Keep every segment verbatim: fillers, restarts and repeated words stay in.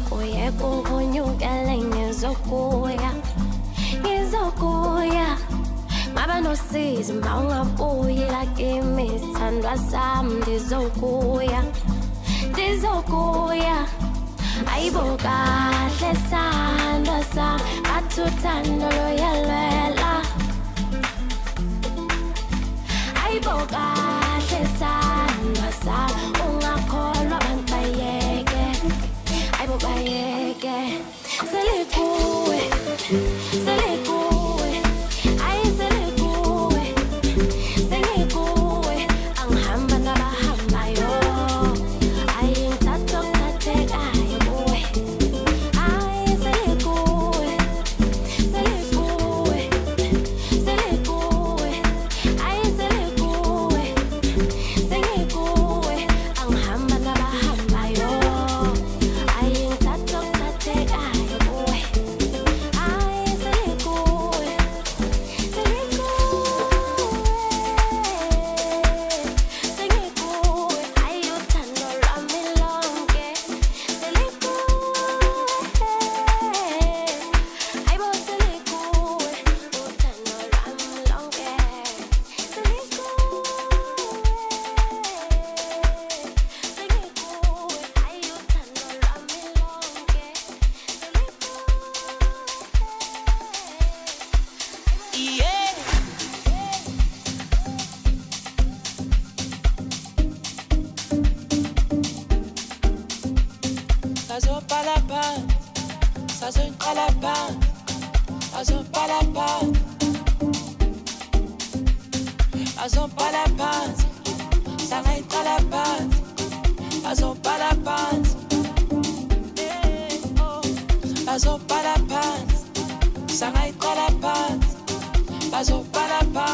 uyeka ungikhonyukele ngizokuya ngizokuya ngaba nosizi ma ungabuyi la kimi sithandwa sami ndizokuya ndizokuya ayibo kahle sithandwa sami athi uthando loyalwela ayibo kahle sithandwa sami ungakholwa abantu bayeke ayibo bayeke selikuwe selikuwe ayi selikuwe sengikuwe angihamba nabahambayo ayi ngithatha okuthathekayo kuwe ayi selikuwe selikuwe selikuwe ayi selikuwe sengikuwe angihamba nabahambayo ayi ngithatha okuthathekayo kuwe ayi selikuwe selikuwe sengikuwe ayi uthando lwami lonke selikuwe ayibo selikuwe uthando lwami lonke selikuwe sengikuwe ayi uthando lwami lonke Yeah. Sazopalapa, sazopalapa, sazopalapa, sazopalapa, sangaitalapa, sazopalapa, sazopalapa, sangaitalapa, sazopalapa.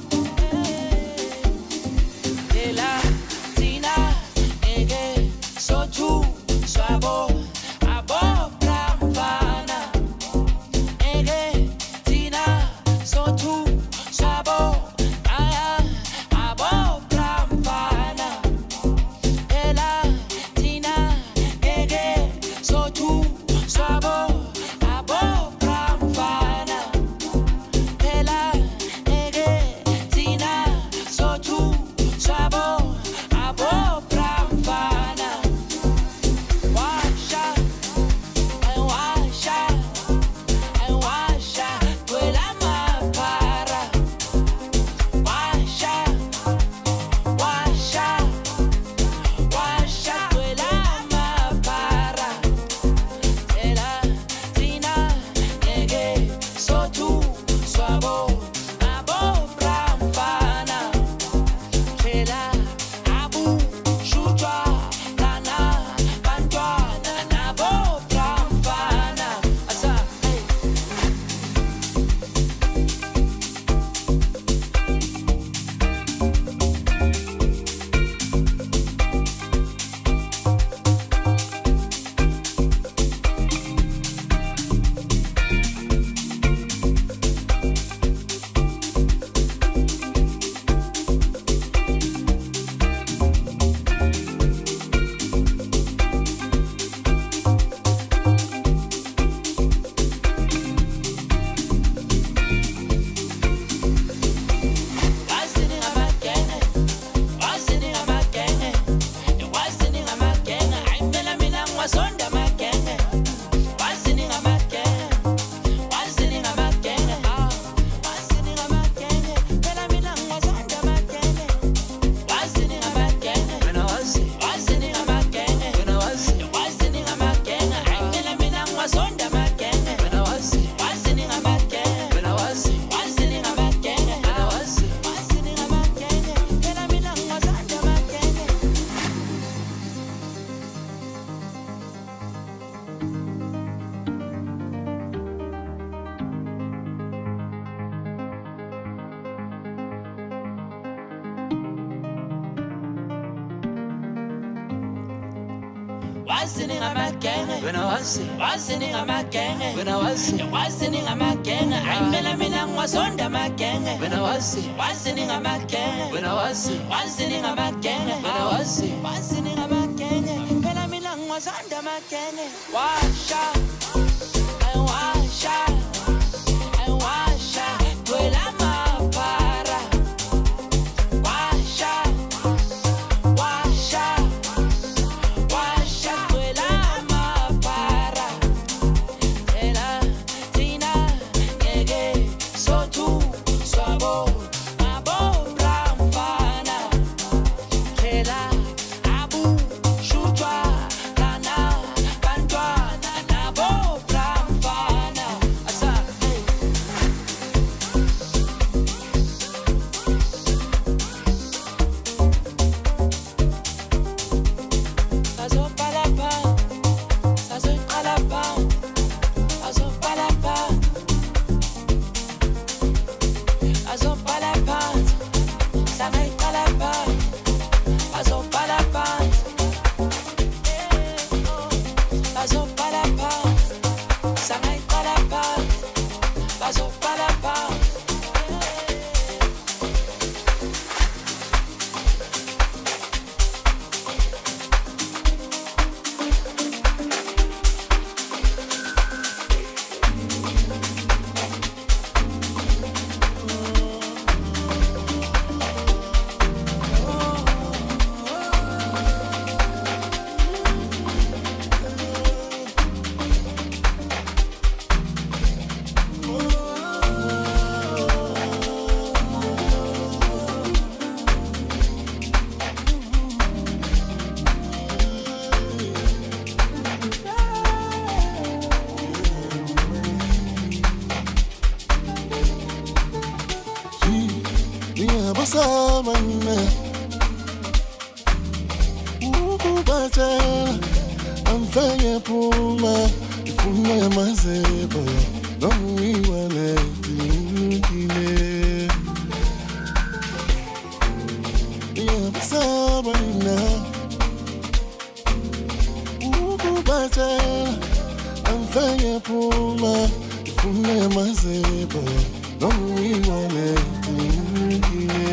Ela, Tina, Ege, Sotu, Swabo, Abo, Pramfana. Ege, Tina, Sotu, Swabo, Aya, Abo, Pramfana. Ela, Tina, Ege, Sotu, Swabo, Abo, Pramfana. Ela, Ege, Tina, Sotu, Swabo, Abo, Pramfana. Washa, I washa, I washa, Twela mapara. Washa, washa, washa, Twela mapara. Ela, Tina, Ege, Sotu, Swabo, Abo, Pramfana. Ela, Abu, Shutwa, Nana, Bantwana, Nabo, Pramfana. Asa, hey. Wasini amakenge, wasini amakenge, wasini amakenge, ayimela mina ngiwasonda amakenge. Wasini amakenge, wasini amakenge, ah, wasini amakenge, phela mina ngiwasonda amakenge. Wasini amakenge, wena wasi, wasini amakenge, wena wasi, wasini amakenge, ayimela mina ngiwasonda amakenge. Wena wasi, wasini amakenge, wena wasi, wasini amakenge, wena wasi, wasini amakenge, phela mina ngiwasonda amakenge. Wasini amakenge, wena wasi, wasini amakenge, wena wasi, wasini amakenge, ayimela mina ngiwasonda amakenge. Wena wasi, wasini amakenge, wena wasi, wasini amakenge, wena wasi, wasini amakenge, phela mina ngiwasonda wasanda makenge. Washa, I washa, I washa, twela mapara. Washa, washa, washa, twela mapara. Ela, tina, ngeke, sotu, swabo, mabo, ramfana. Ela, abu, shutwa, lana, bantwana, nabo, ramfana. Asa, hey. Azopalapa, azopalapa, azopalapa, azopalapa, sanaitalapa, azopalapa, azopalapa, sanaitalapa, azopalapa. Ngiyabasamana ukubatshela amfenge phuma ifuna yamazeba nomwiwalethi ulukile. Ngiyabasamana ukubatshela amfenge phuma ifuna yamazeba nomwiwalethi ulukile.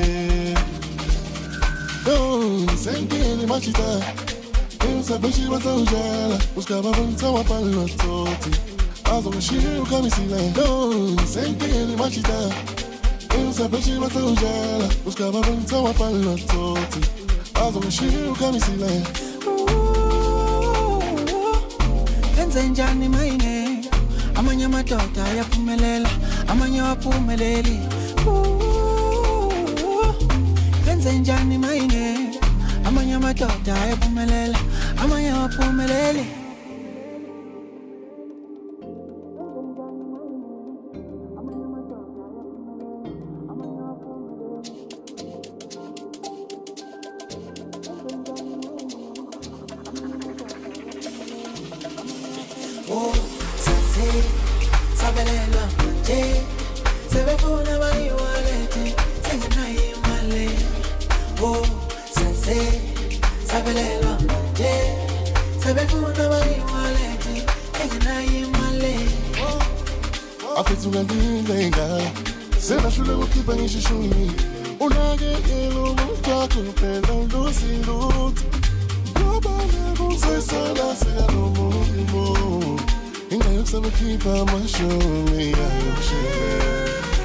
Sentini machita, usabeshi wazaujala, uskaba vanta wapalo toti, azoshi ukamisile. Sentini machita, usabeshi wazaujala, uskaba vanta wapalo toti, azoshi ukamisile. Kenze njani maine, amanya madoda yaphumelela, amanya waphumeleli. Kenze njani maine, amanya madoda yaphumelela, amanya waphumeleli. Oh, sase, sabelela manje, sebefuna bayiwalete, sengenayo imali. Oh, sase, sabelela manje, sebefuna bayiwalete, sengenayo imali. Afethuka ndingenga, senashule ukhipha ngishishuni, unakekela umuntu wakho phela ulusilutho. Ngoba nakusesala sekalomumo, ingayokusaba ukhipha amashumi ayokushela.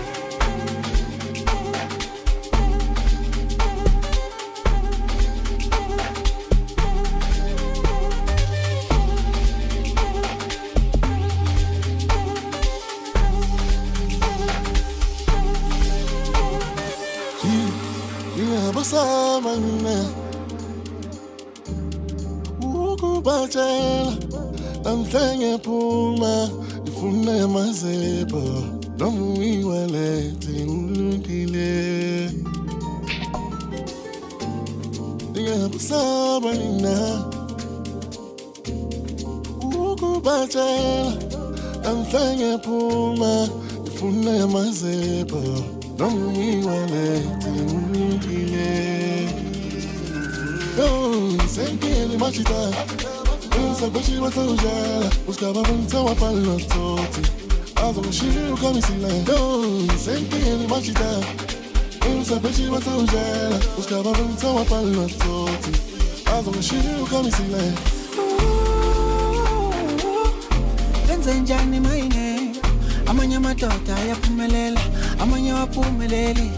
Ngiyabasamana ukubatshela amfenge phuma ifuna yamazeba nomwiwalethi ulukile. Ngiyabasamana ukubatshela amfenge phuma ifuna yamazeba nomwiwalethi ulukile. Sentini machita, usabeshi wazaujala, uskaba vanta wapalo toti, azoshi ukamisile. Sentini machita, usabeshi wazaujala, uskaba vanta wapalo toti, azoshi ukamisile. Kenzenjani mayine amanye amadoda ayaphumelela amanye awaphumeleli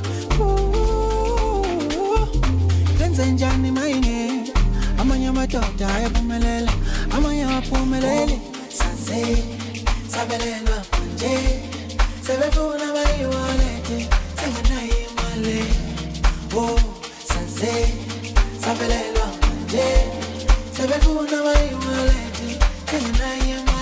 Kenzenjani mayine amanye amadoda ayaphumelela amanye awaphumeleli Sanse sabelelwa manje sebefuna bayiwalete sengenayo imali Oh sanse sabelelwa manje sebefuna bayiwalete sengenayo imali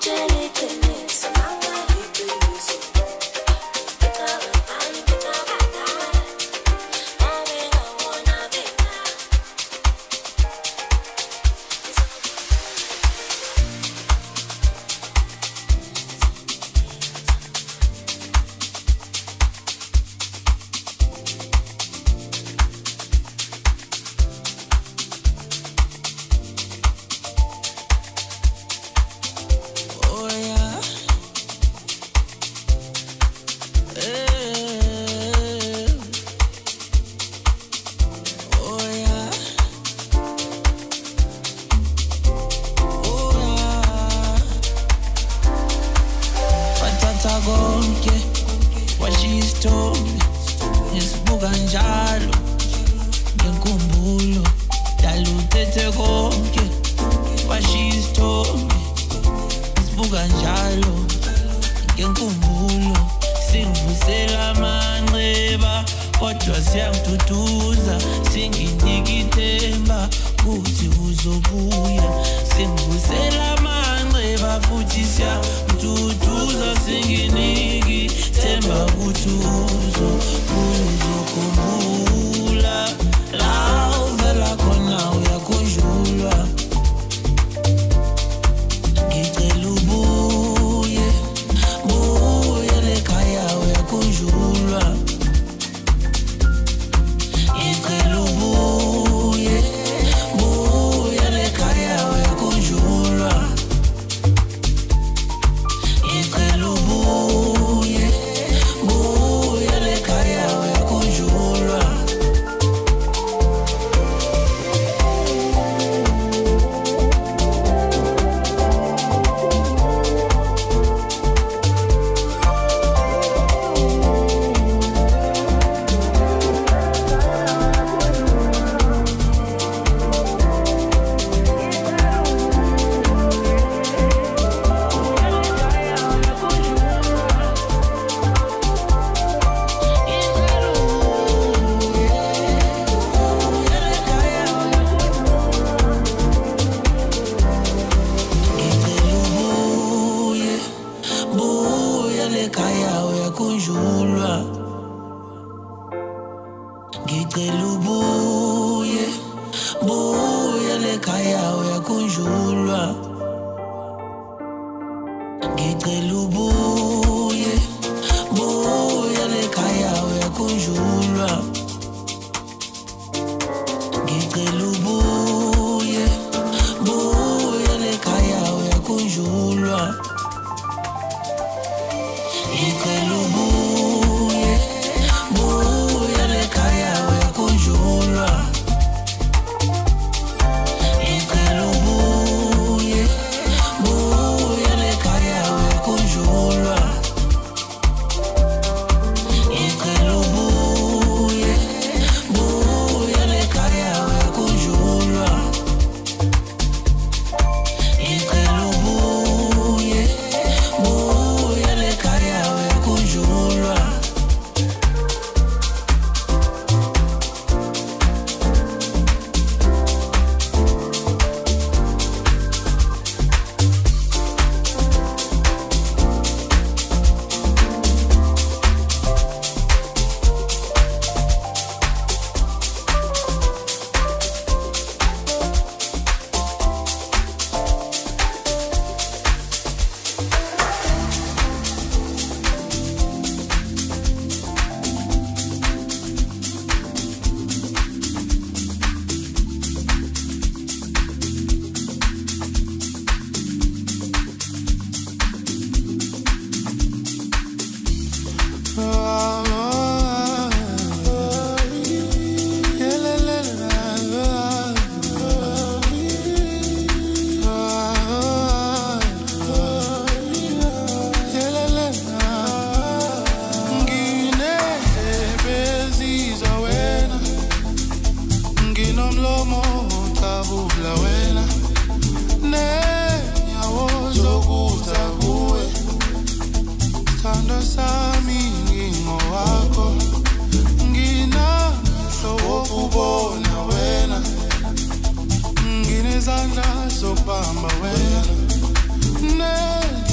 Zana so bamba wena ne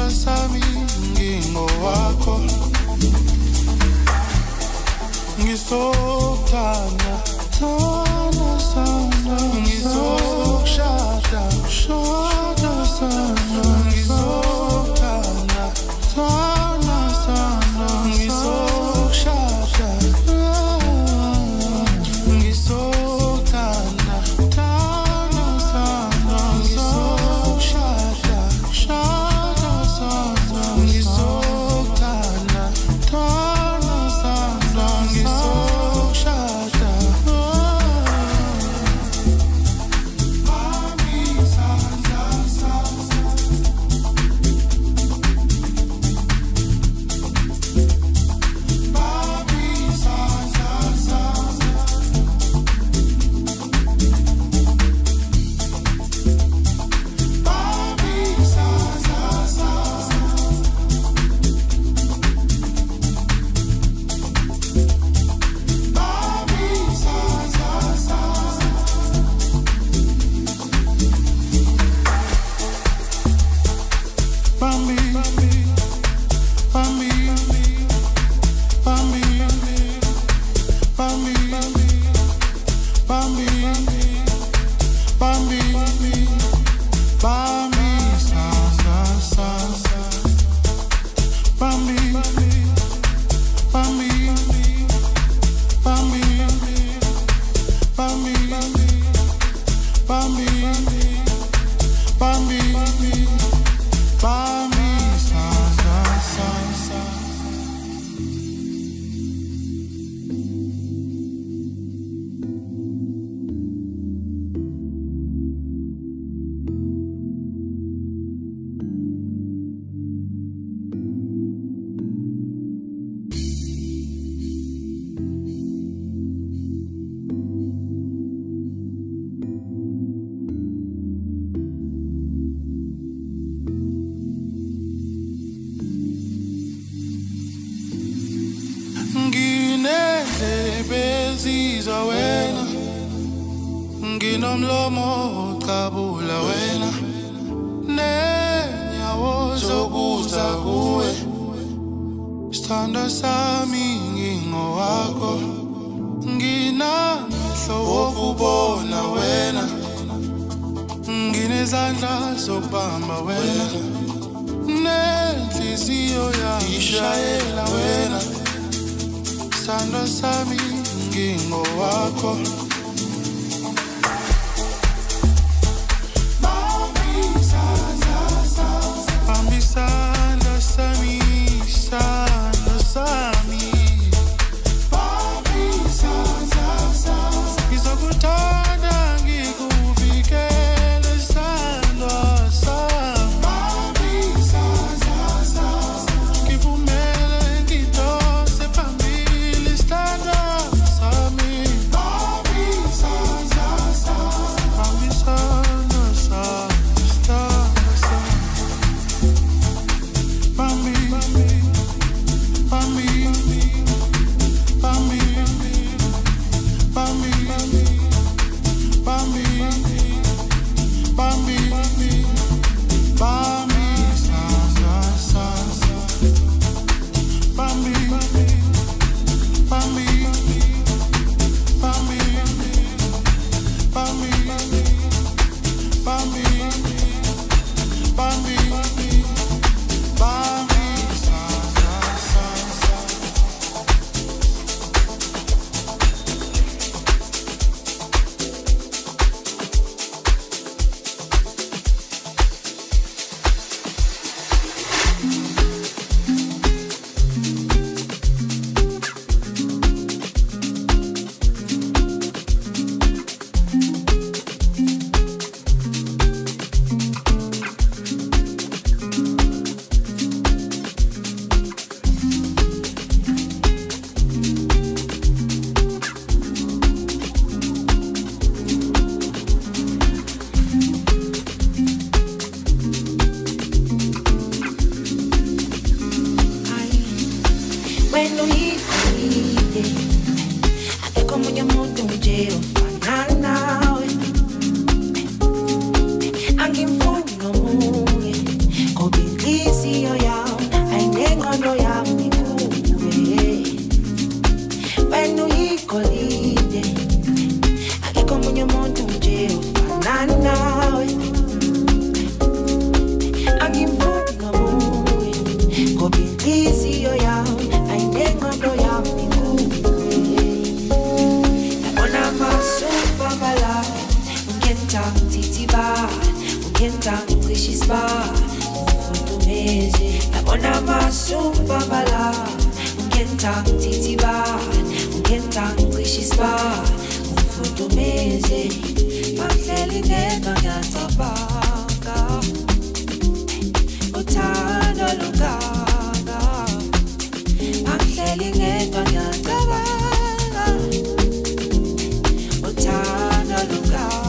Sandra sami ngingo wakho ngisokuthanda thanda sana ngisokushada shada sana ngisokuthanda thanda sana ngisokushada ngisokuthanda thanda sana ngisokushada shada sana ngisokuthanda thanda sana ngisokushada mami sanda sanda mami sanda sanda mami sanda sanda mami sanda sanda Bambi, Bambi, Bambi, Bambi, Bambi, Bambi, Bambi, sa sa sa, Bambi, Bambi, Bambi, Bambi, Bambi, Bambi, Bambi, sa sa sa sa. Nginendlebe zizwa wena nginomlomo oqabula wena nenyawo zokuza kuwe sithanda sami ngingo wakho nginamehlo wokubona wena nginezandla zokubamba wena nenhliziyo yami ishayela wena Sandra sami ngingo wakho Mami sanda sanda Mami sanda sami sanda sami Mami sanda sanda Ngizokuthanda ngikuvikele sanda sami Mami sanda sanda Ngivumele ngidose phambili sanda sami Mami isibani ungenza ngicishe isibani ufudumeze yabona masubambala ungenza ngithithi ibani ungenza ngicishe isibani ufudumeze mangihleli ngedwa ngiyacabanga uthando lungaka mangihleli ngedwa ngiyacabanga uthando lungaka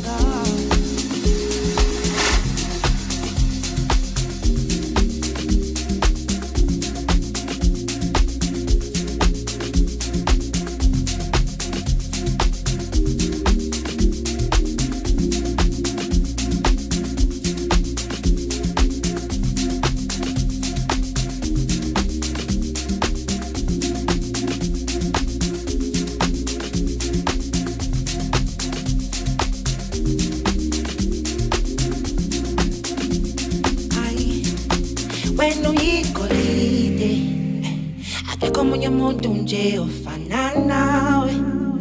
When uyigolide akekho omunye umuntu nje ofana nawe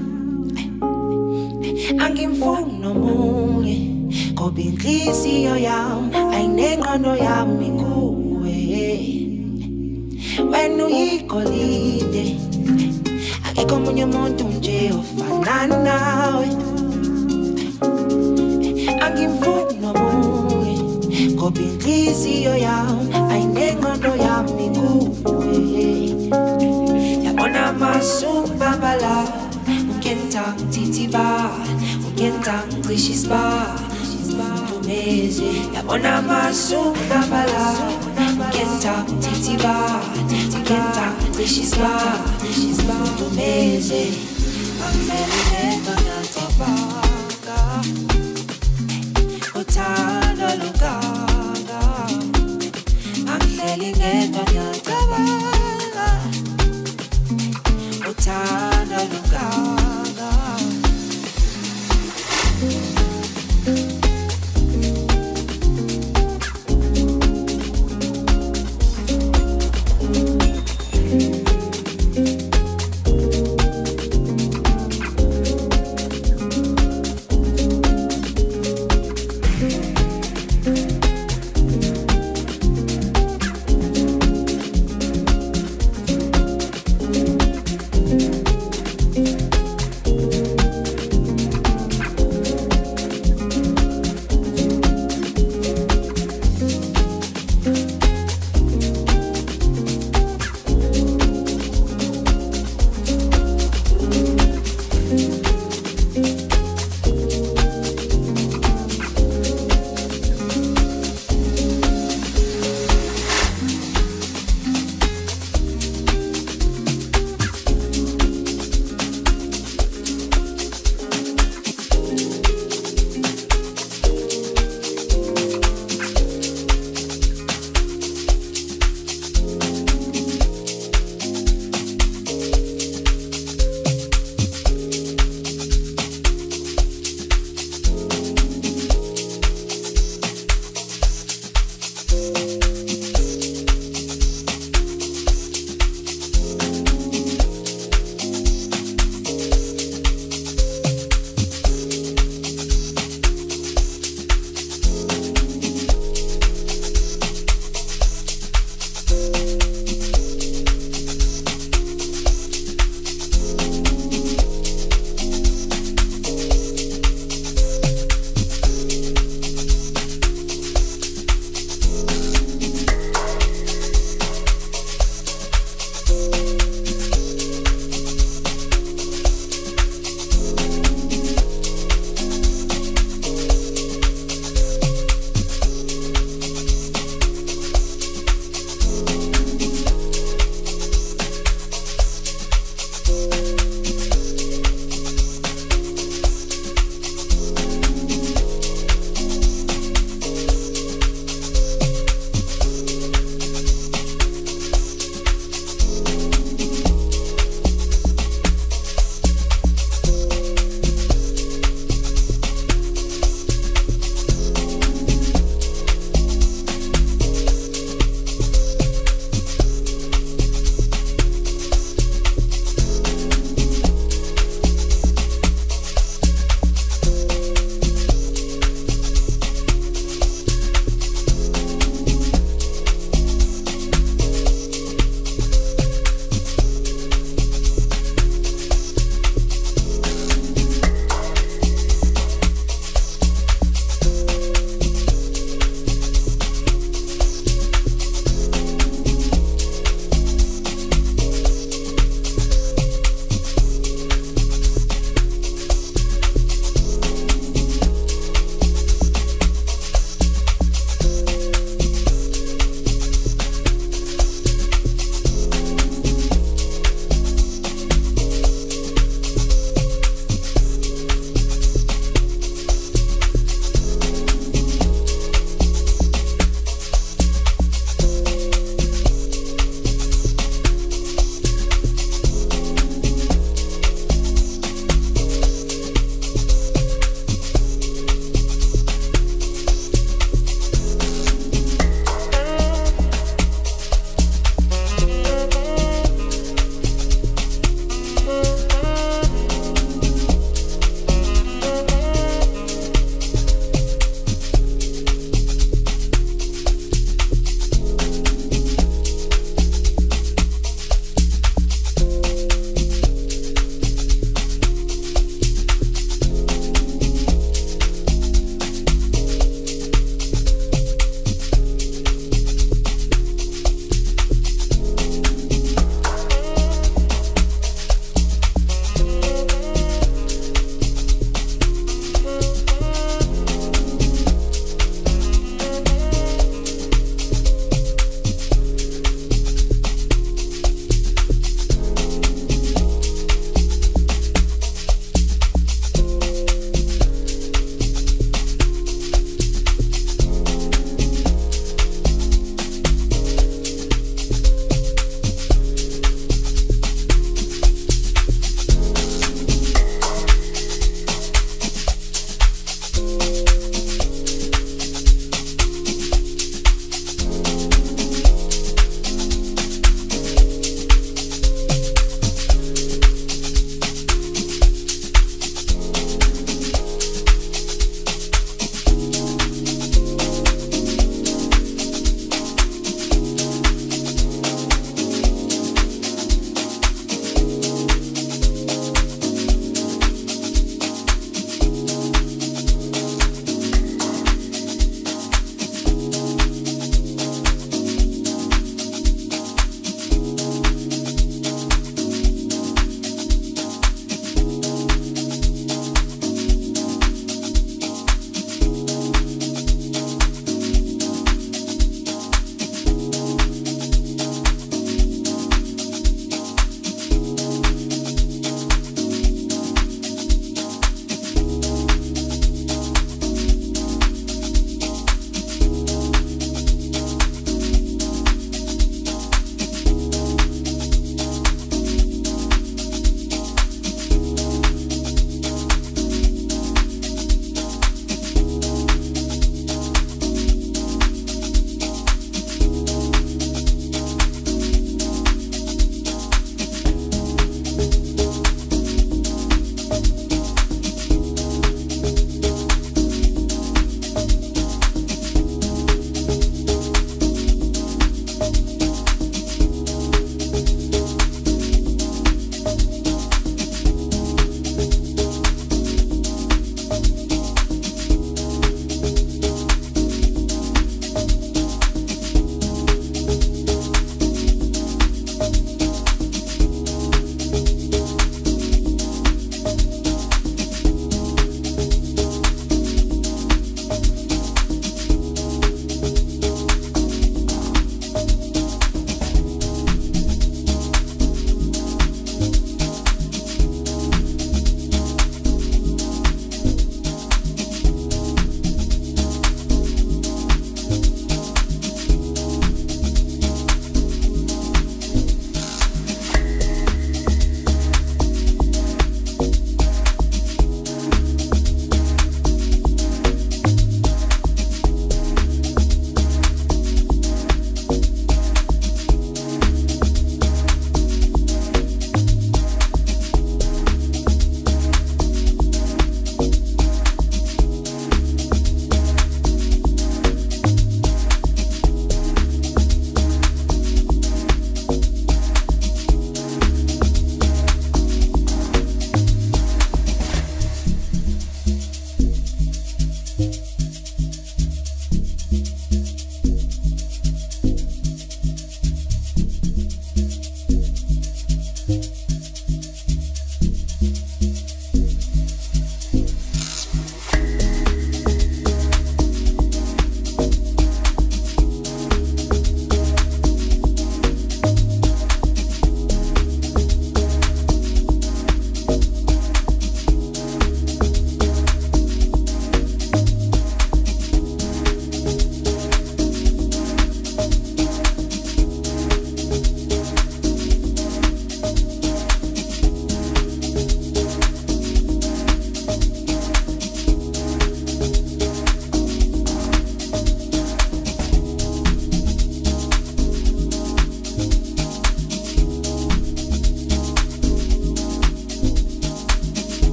angimfuni nomunye ngoba inhliziyo yami ayinengqondo yami kuwe when uyigolide akekho omunye umuntu nje ofana nawe angimfuni nomunye ngoba inhliziyo yami ayinengqondo yami kuwe yabona masubambala ungenza ngithithi ibani ungenza ngicishe isibani ufudumeze yabona masubambala ungenza ngithithi ibani ungenza ngicishe isibani ufudumeze mangihleli ngedwa ngiyacabanga uthando lungaka mangihleli ngedwa ngiyacabanga uthando lungaka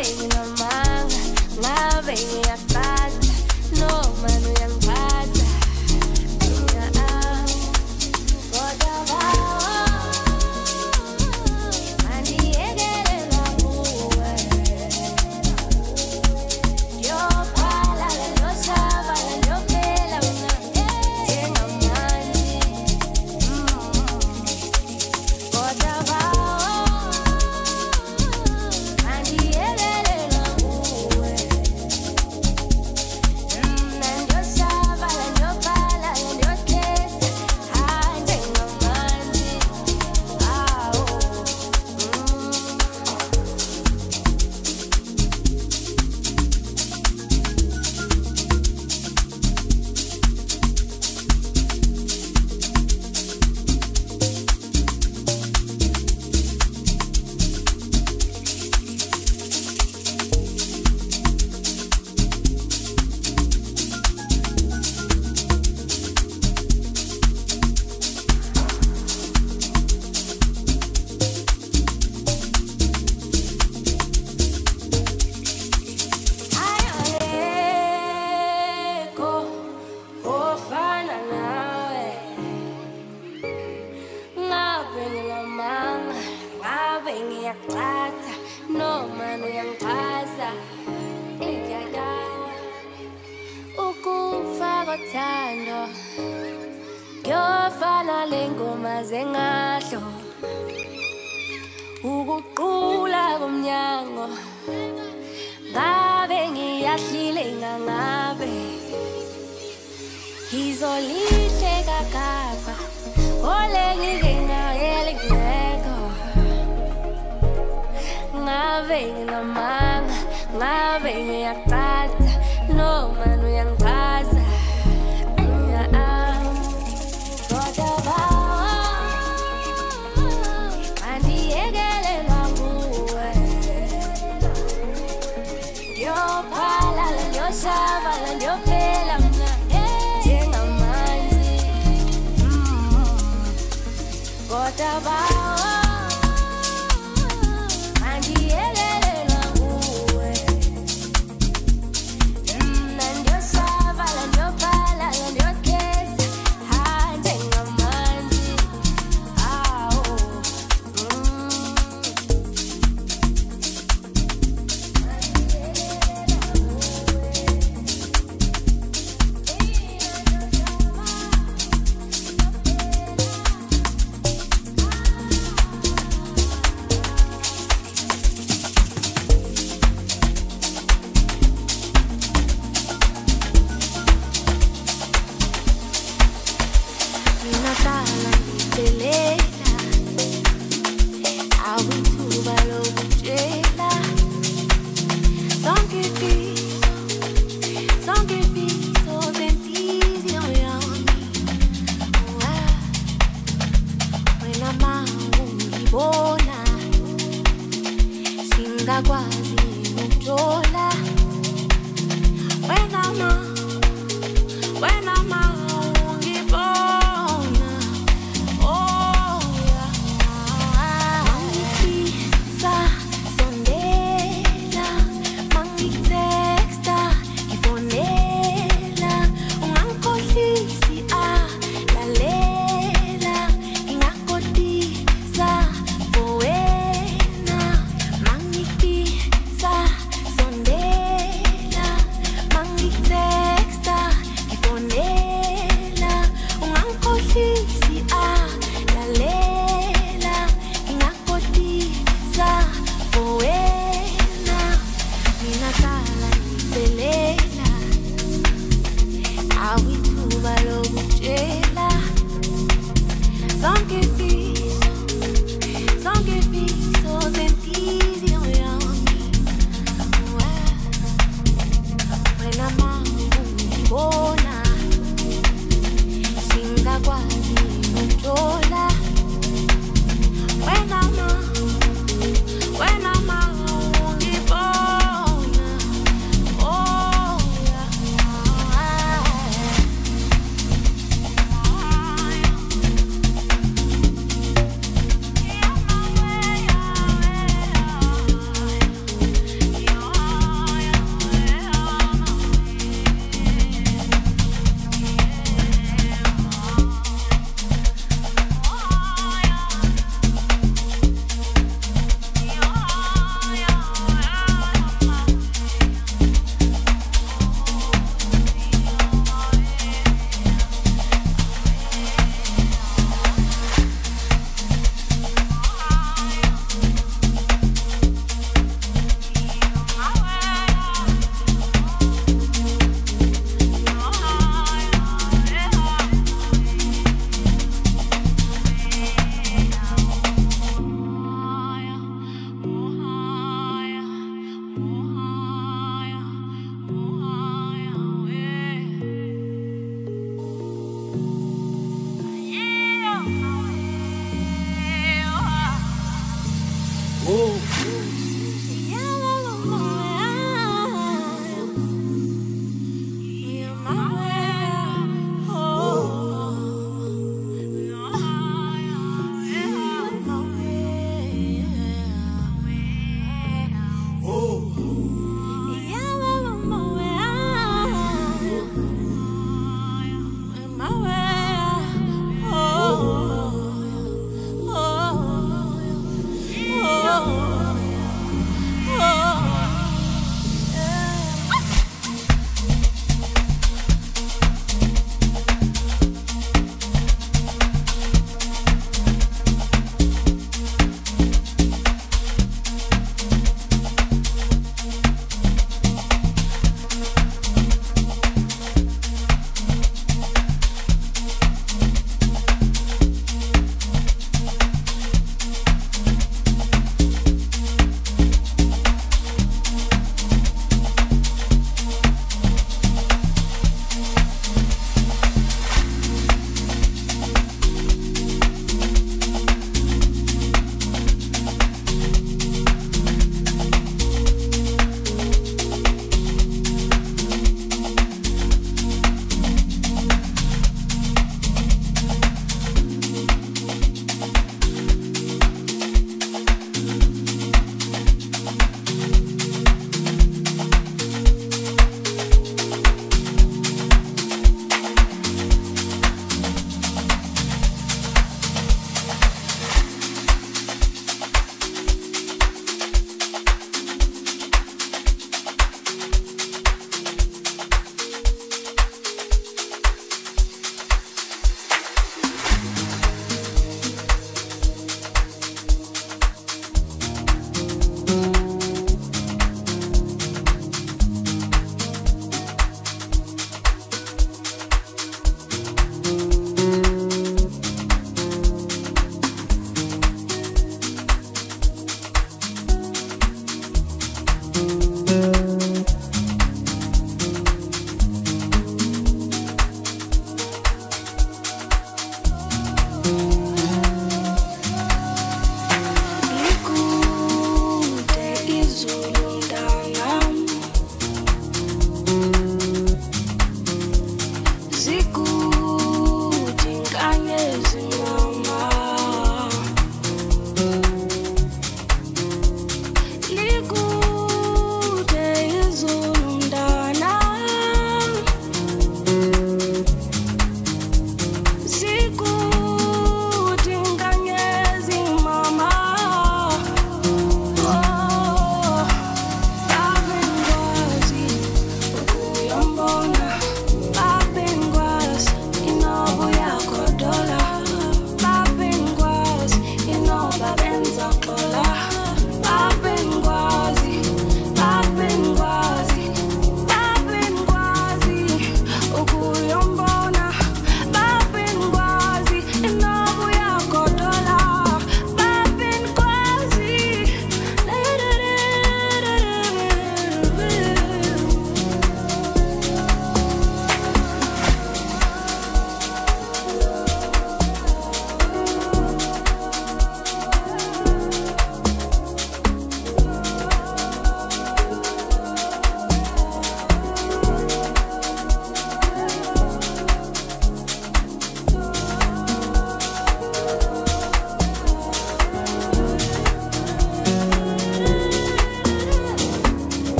Say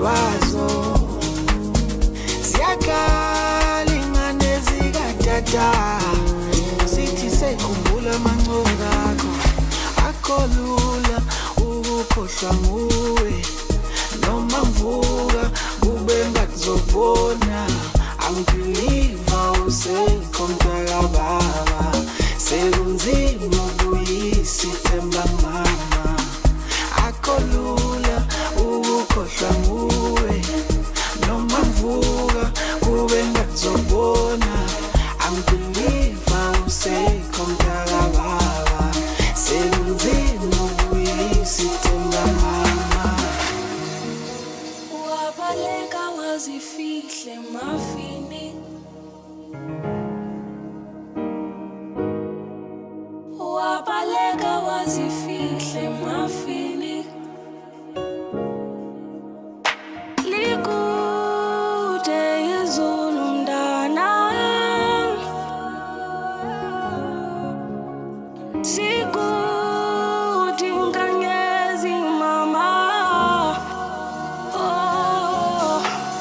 kwazo siyakhala ingane zikatata sithi sekhumbula amancozu akho akholula ukukhohlwa nguwe noma mvuka kube ngakuzobona angibelieve usekho mntaka baba sekunzima ukuyisa ithemba mama akholula ukukhohlwa nguwe noma mvuka kube ngakuzobona angibelieve usekho mntaka baba sekunzima ukuyisa ithemba mama wabaleka wazifihle mafini wabaleka wazifihle mafini likude izulu mntana sikude inkanyezi mama oh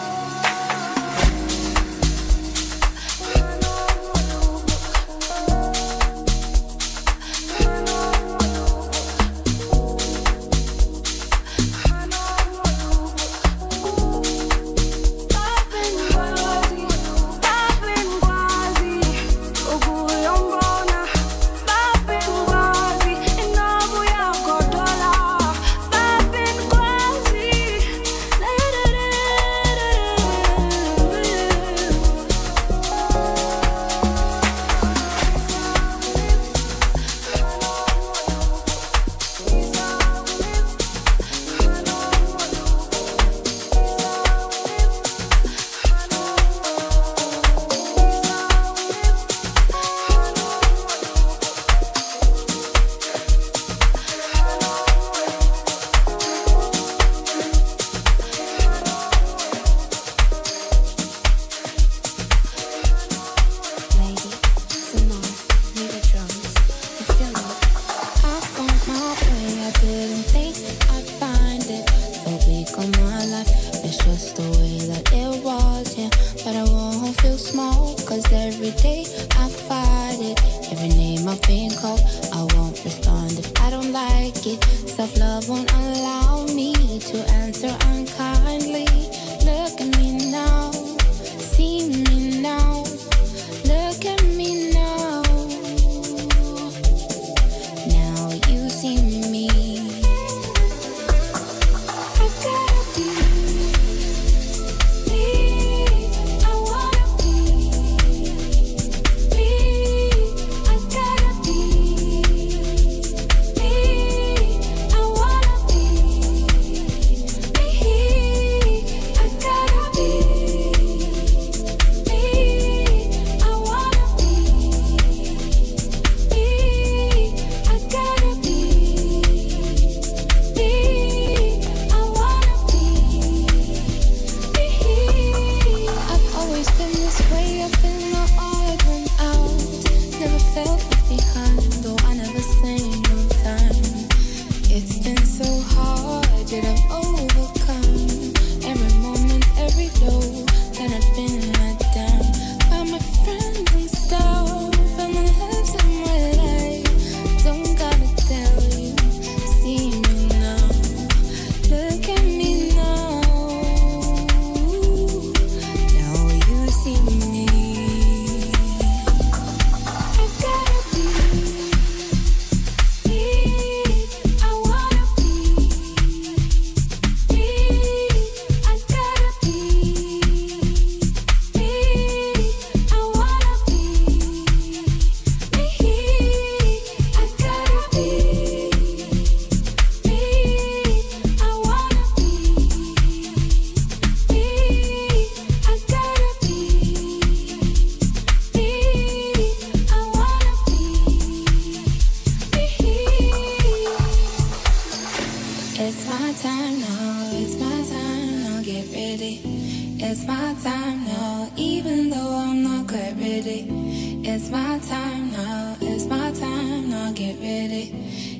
It's my time now, even though I'm not quite ready. It's my time now, it's my time now, get ready.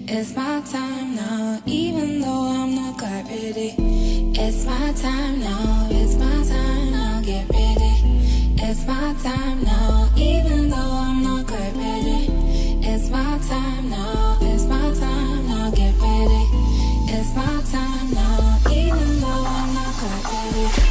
It's my time now, even though I'm not quite ready. It's my time now, it's my time now, get ready. It's my time now, even though I'm not quite ready. It's my time now, it's my time now, get ready. It's my time now, even though I'm not quite ready.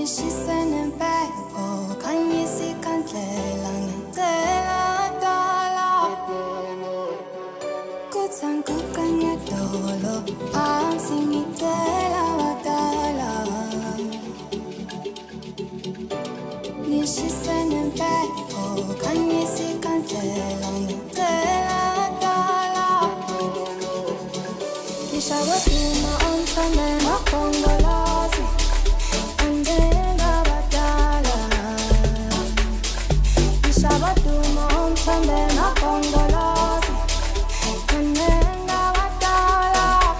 Nishisene mpepho khanyisa ikhandlela ngicela dala kuthangukanye dolo phansi ngicela wadala Nishisene mpepho khanyisa ikhandlela ngicela dala Nishawatuma omthame makongolazi Sabaduma on Sunday, not Congolese, and then Navatala.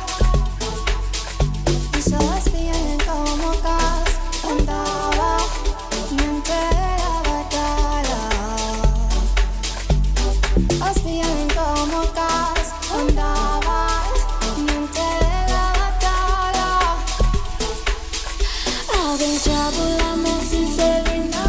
This was being como gas, and Dava, Niente Avatala. Was being como gas, and Dava, Niente Avatala. I've been trouble, I'm messy, failing now.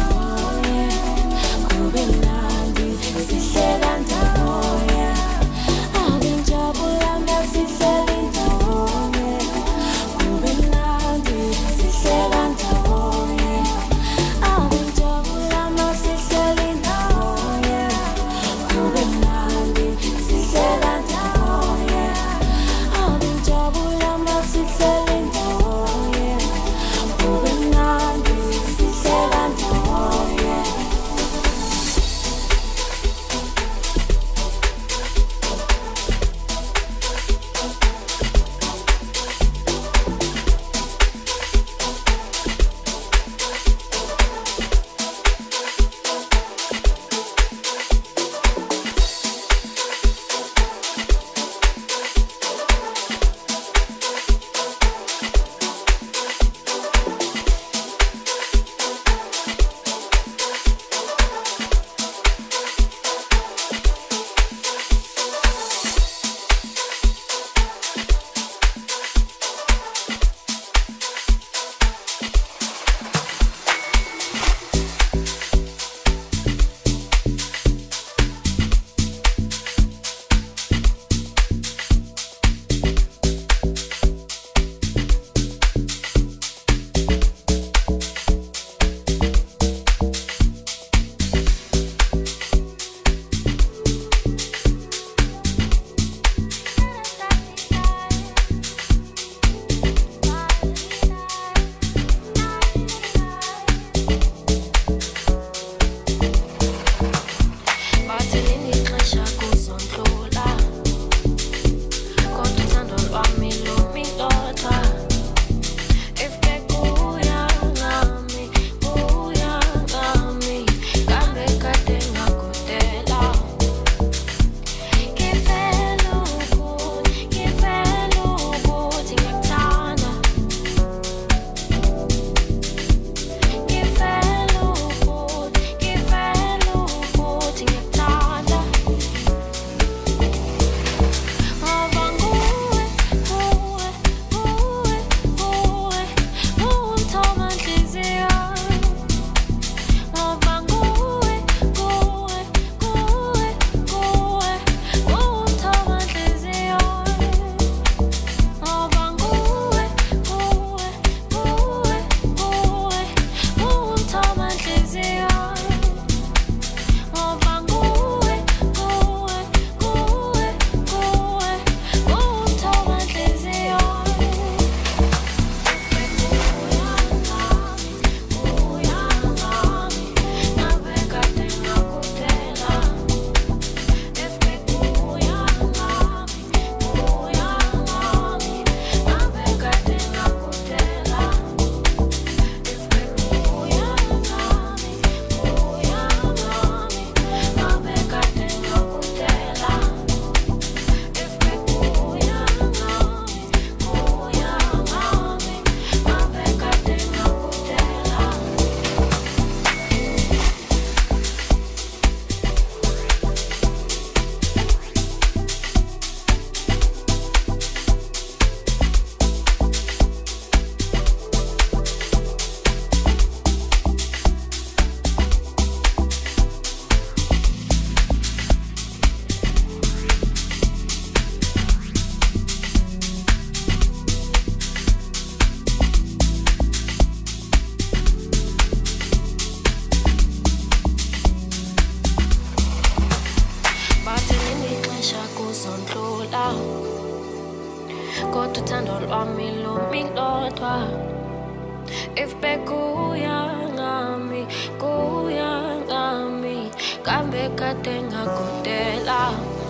wami lumi lodwa. If bekuya ngami, kuya ngami, kambe kade ngakudela.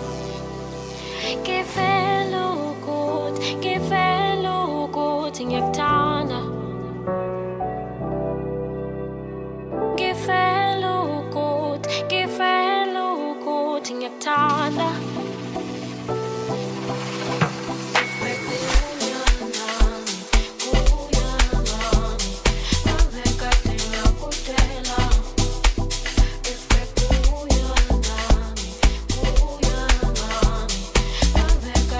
Ngifela ukuthi, ngifela ukuthi ngiyakuthanda. Ngifela ukuthi, ngifela ukuthi ngiyakuthanda. If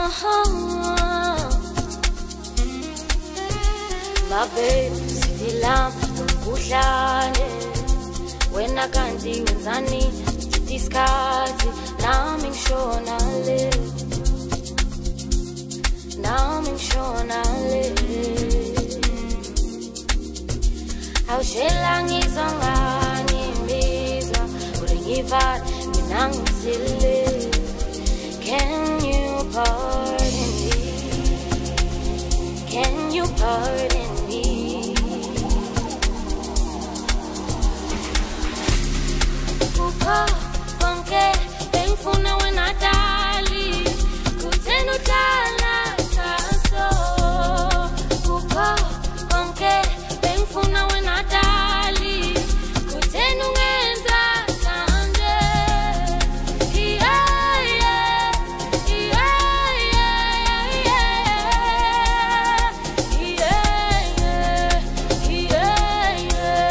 My baby, silam kuhlane wena kanti wenzani isikhathi nami ngishona le nami ngishona le awushela ngizongani imizwa uringiva mina ngisile. Can you pardon me? Can you pardon me? Kuko konke bengifuna wena dali kuthena udlala kaso. Kuko konke bengifuna wena dali kuthena ungenza kanje. Yeah, yeah, yeah, yeah, yeah, yeah, yeah,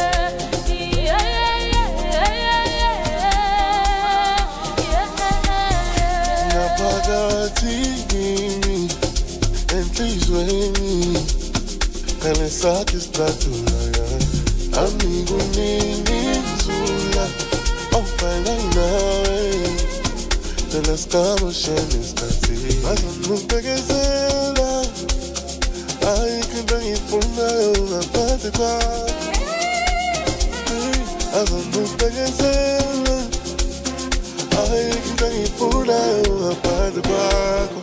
and please wait me. And it's hard to start to lie. Amigo nini zula. Oh, fine, I know. Te las cabo shenes casi. Mas no pegues ela. Ay, que tan infunda una parte pa. Mas no pegues ela. Ay, que tan infunda una parte pa.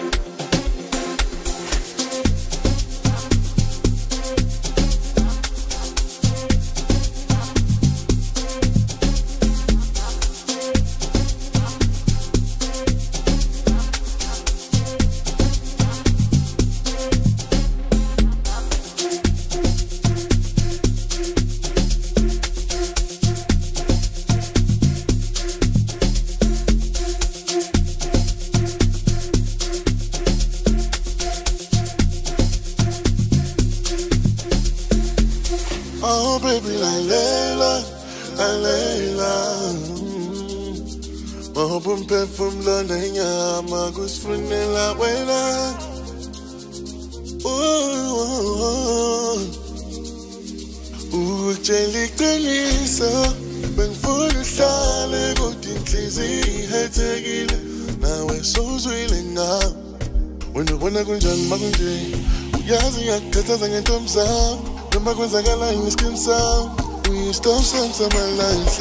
Oh, baby, like Layla, like Layla. Oh, bum pe from London, yeah, my good friend, la buena. Oh, oh, jelly, jelly, so. Ben for the sale, go to Clizzy, head to now we're so sweet now. When the one I go John Magunji, Yazi, I cut us and thumbs up. Remember when I got like in the skin sound? We stop some of my life.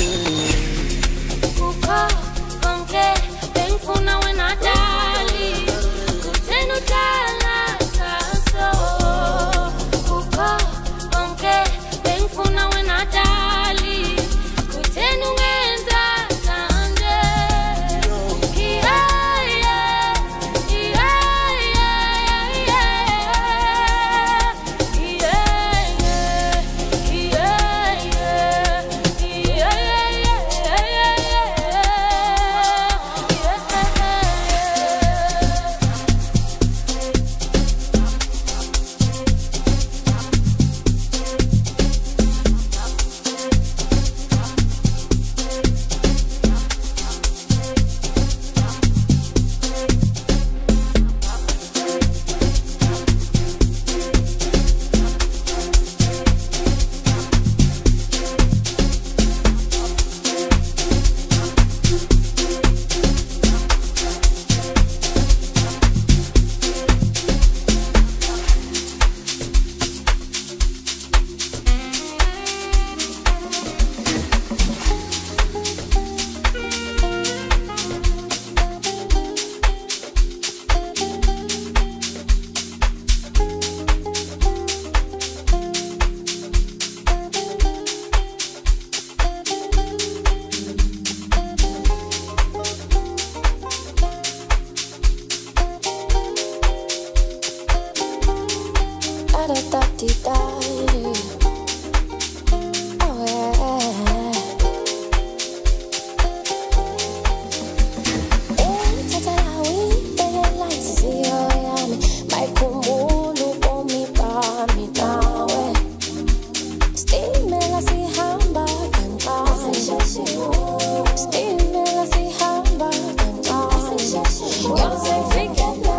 Kuko konke bengifuna wena dali kuthena udlala kaso. Kuko konke bengifuna wena dali kuthena ungenza kanje. Yeah, yeah, yeah, yeah, You're so freaking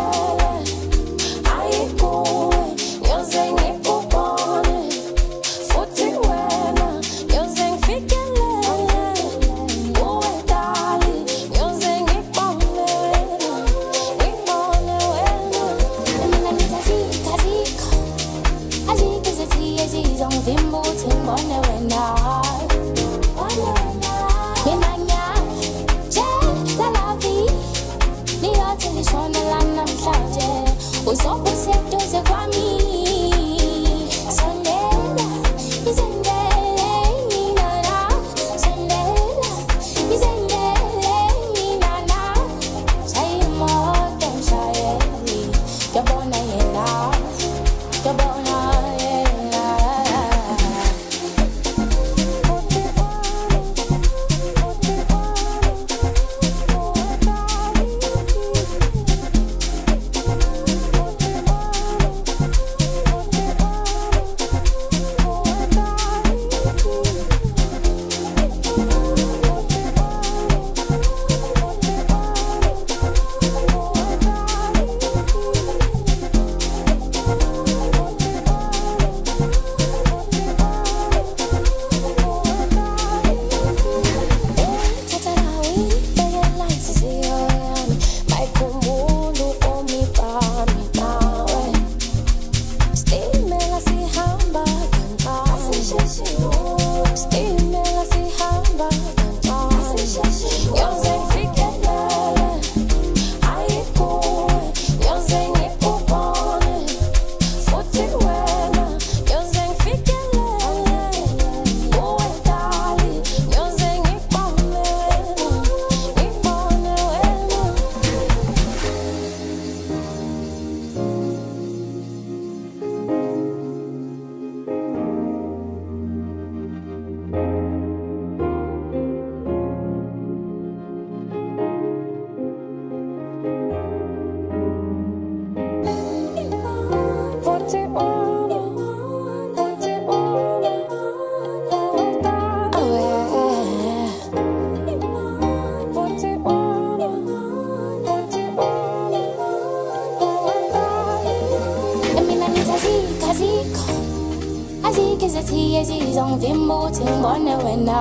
ezizwa ngivimba ukuthi ngibone wena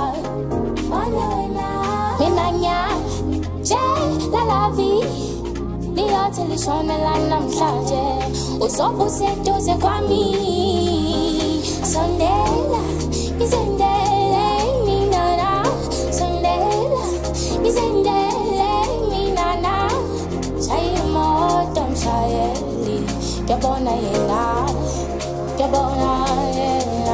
mina nje la la vie liyothi lishonela namhlanje uzobe useduze kwami sondela izendele mina na sondela izendele mina na sayimoto mshayeli ngiyabona yena ngiyabona yena.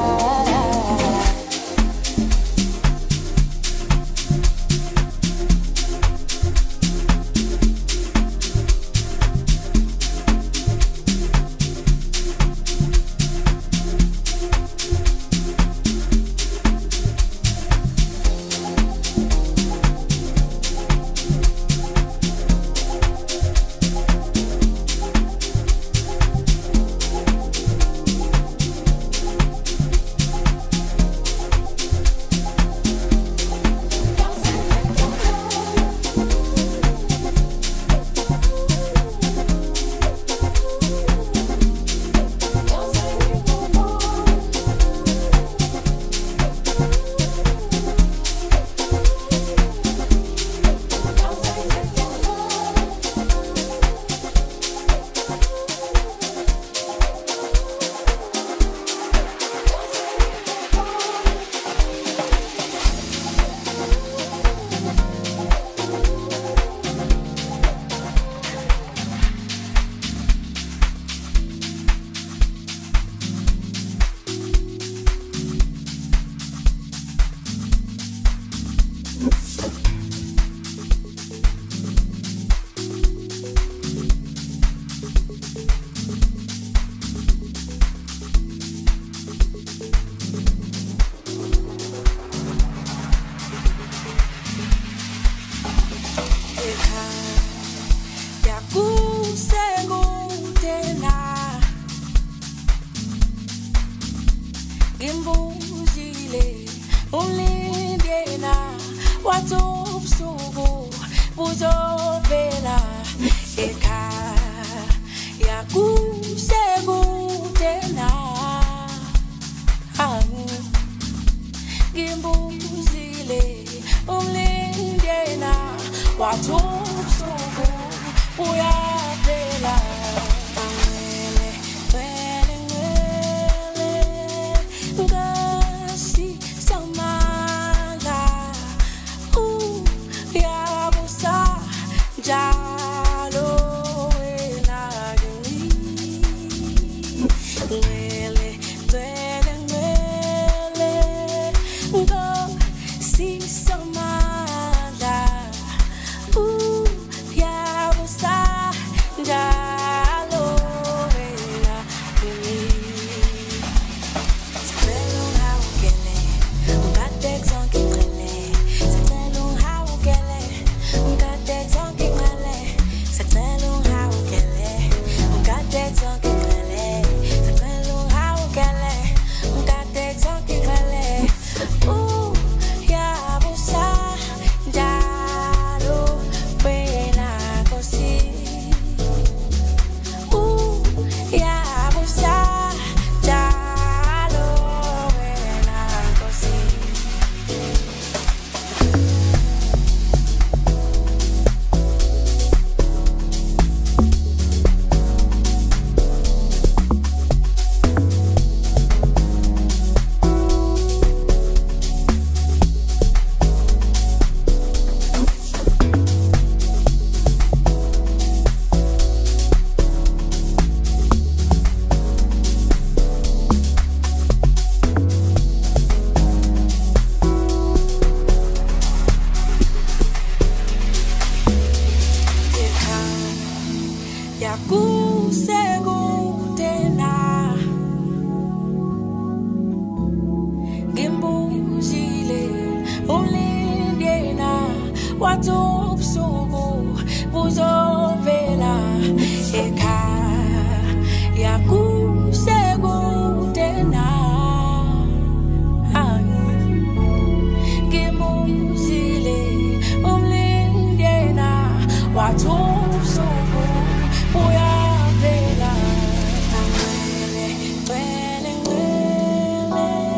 When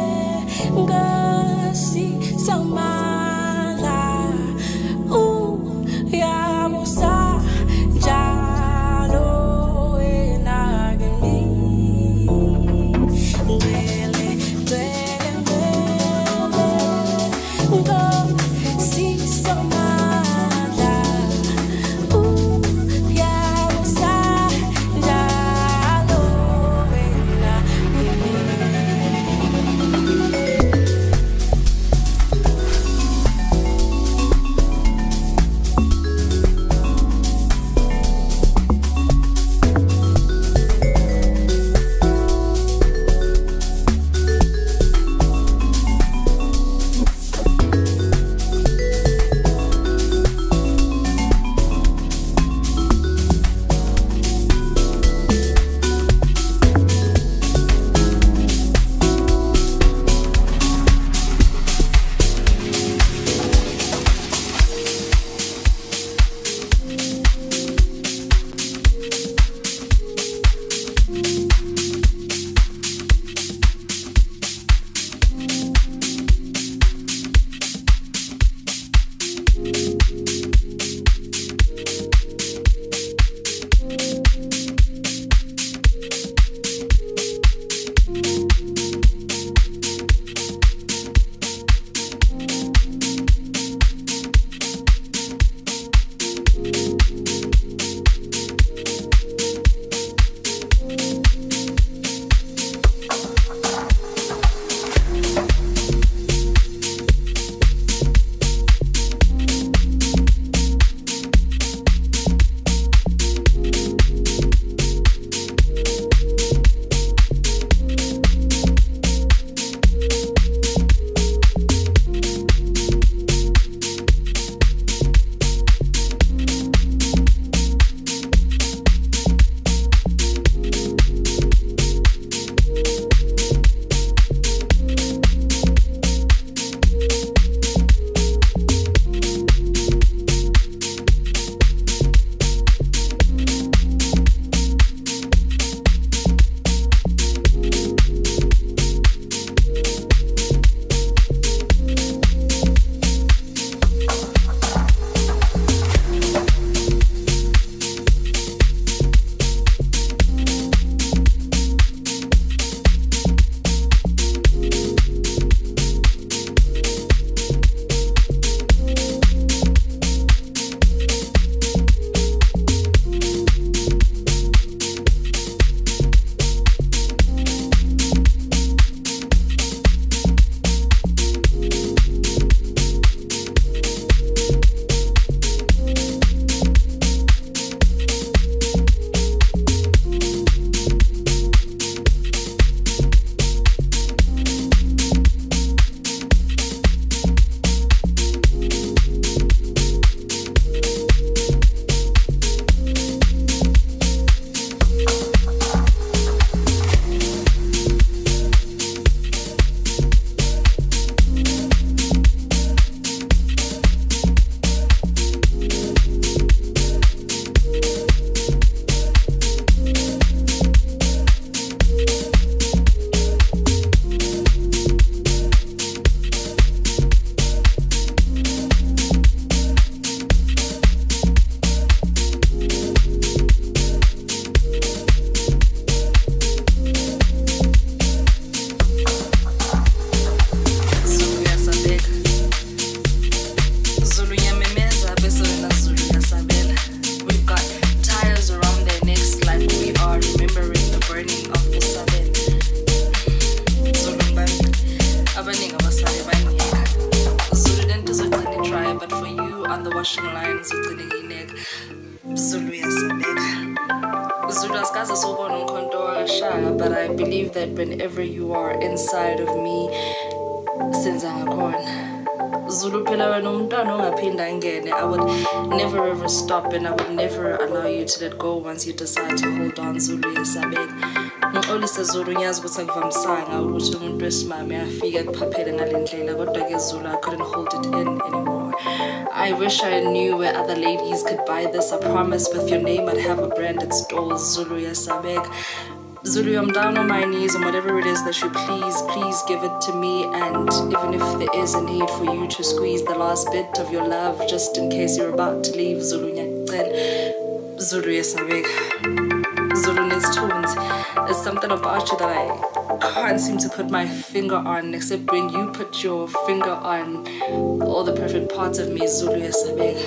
Zulu yasabeka. Zulu asikaze sobona umkhonto wakashaka, but I believe that whenever you are inside of me, senza ngakhona. Zulu phela wena umntwana ongaphinda angene. I would never ever stop and I would never allow you to let go once you decide to hold on. Zulu yasabeka. Ngixolise Zulu ngiyazi ukuthi akuvamisanga ukuthi umuntu wesimame afike kuphaphele ngalendlela kodwa ke Zulu I couldn't hold it in anymore. I wish I knew where other ladies could buy this. I promise with your name I'd have a branded store. Zulu yasabeka. Zulu, I'm down on my knees and whatever it is that you please, please give it to me. And even if there is a need for you to squeeze the last bit of your love just in case you're about to leave, Zulu nyaqela. Zulu yasabeka. Zulu needs tunes. There's something about you that I can't seem to put my finger on, except when you put your finger on all the perfect parts of me. Zulu yasabeka.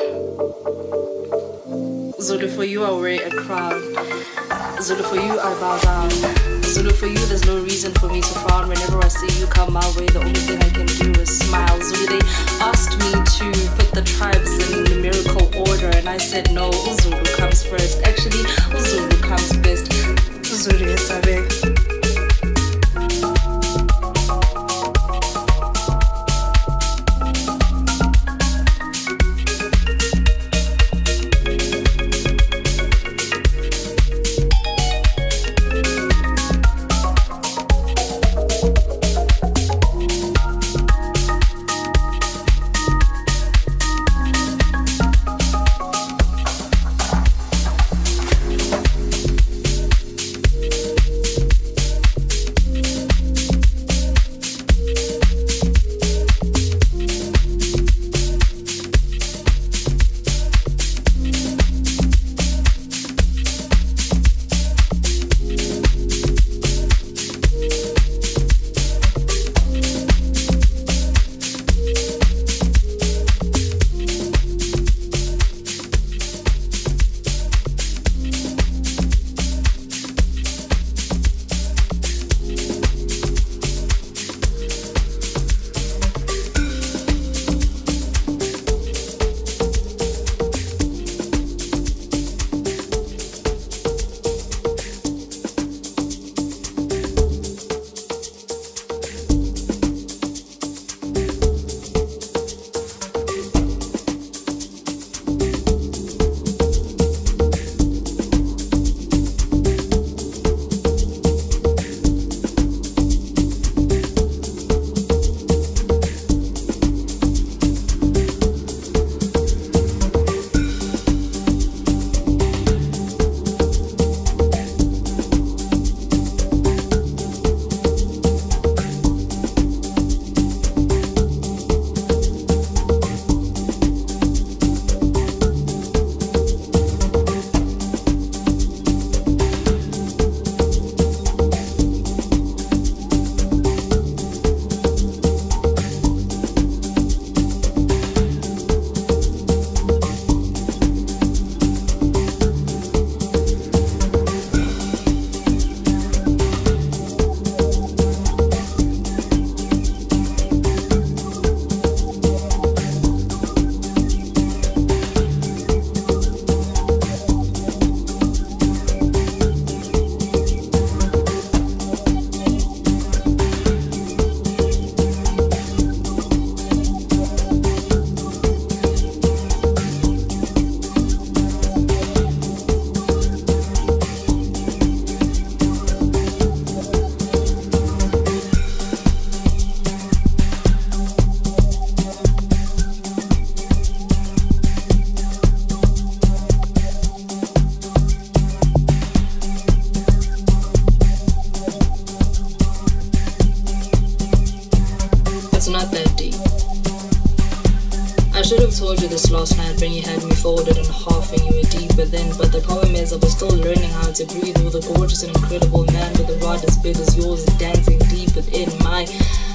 Zulu, for you I wear a crown. Zulu, for you I bow down. Zulu, for you there's no reason for me to frown. Whenever I see you come my way, the only thing I can do is smile. Zulu, they asked me to put the tribes in numerical order and I said no, Zulu comes first. Actually, Zulu comes best. Zulu yasabeka. Told you this last night when you had me folded in half and you were deep within. But the problem is I was still learning how to breathe with a gorgeous and incredible man with a rod as big as yours dancing deep within my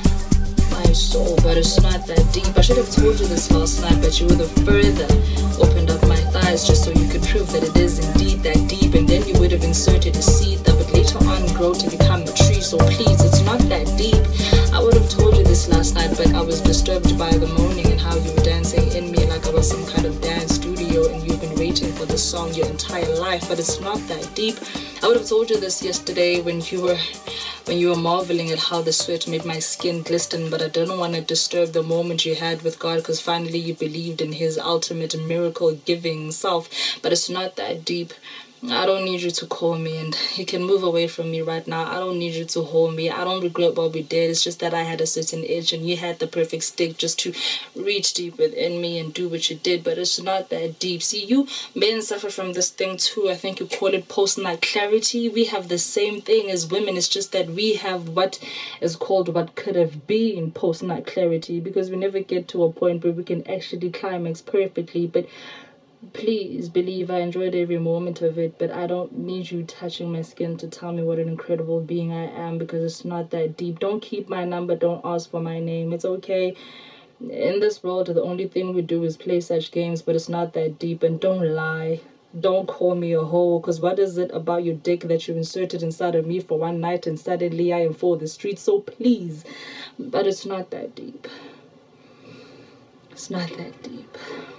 my soul. But it's not that deep. I should have told you this last night, but you would have further opened up my thighs just so you could prove that it is indeed that deep. And then you would have inserted a seed that would later on grow to become a tree. So please, it's not that deep. I would have told you this last night, but I was disturbed by the moaning and how you were dancing in me like I was some kind of dance studio and you've been waiting for the song your entire life, but it's not that deep. I would have told you this yesterday when you were when you were marveling at how the sweat made my skin glisten, but I didn't want to disturb the moment you had with God, because finally you believed in his ultimate miracle-giving self. But it's not that deep. I don't need you to call me, and you can move away from me right now. I don't need you to hold me. I don't regret what we did. It's just that I had a certain edge and you had the perfect stick just to reach deep within me and do what you did. But it's not that deep. See, you men suffer from this thing too. I think you call it post-night clarity. We have the same thing as women. It's just that we have what is called what could have been post-night clarity, because we never get to a point where we can actually climax perfectly. But please believe I enjoyed every moment of it, but I don't need you touching my skin to tell me what an incredible being I am, because it's not that deep. Don't keep my number. Don't ask for my name. It's okay. In this world, the only thing we do is play such games, but it's not that deep. And don't lie. Don't call me a hoe, because what is it about your dick that you inserted inside of me for one night and suddenly I am for the streets? So please, but it's not that deep. It's not that deep.